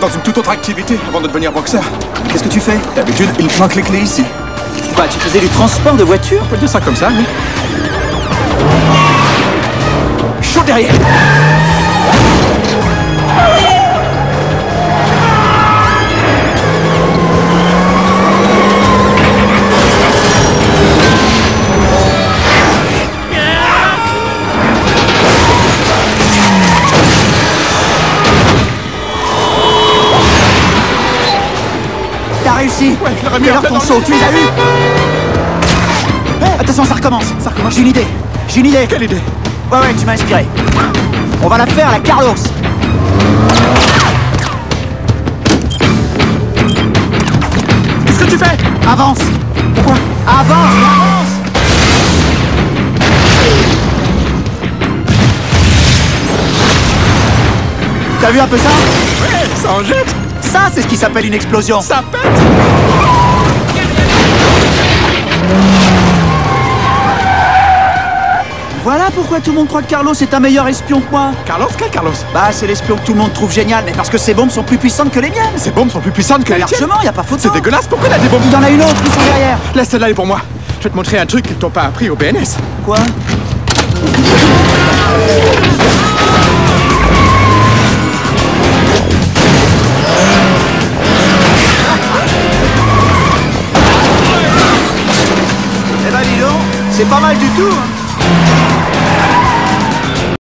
dans une toute autre activité avant de devenir boxeur. Qu'est-ce que tu fais? D'habitude, il planque les clés ici. Quoi, tu faisais du transport de voitures? On peut dire ça comme ça, oui. Chaud derrière! T'as réussi! Ouais, je l'aurais mis Et en alors plein ton dans le saut, nez. tu les as eu? Attention, ça recommence! Ça recommence. J'ai une idée! J'ai une idée! Quelle idée? Ouais, tu m'as inspiré. On va la faire, la Carlos! Qu'est-ce que tu fais? Avance! Pourquoi? Avance! Avance! T'as vu un peu ça? Ouais, ça en jette! Ça, c'est ce qui s'appelle une explosion! Ça pète! Voilà pourquoi tout le monde croit que Carlos est un meilleur espion que moi! Carlos? Quel Carlos? Bah, c'est l'espion que tout le monde trouve génial, mais parce que ses bombes sont plus puissantes que les miennes! Ces bombes sont plus puissantes que les tiennes. Largement, y a pas photo! C'est dégueulasse, pourquoi il a des bombes? Il y en a une autre, ils sont derrière! Laisse celle-là est pour moi. Je vais te montrer un truc qu'ils t'ont pas appris au BNS. Quoi? Eh ben dis donc, c'est pas mal du tout, hein.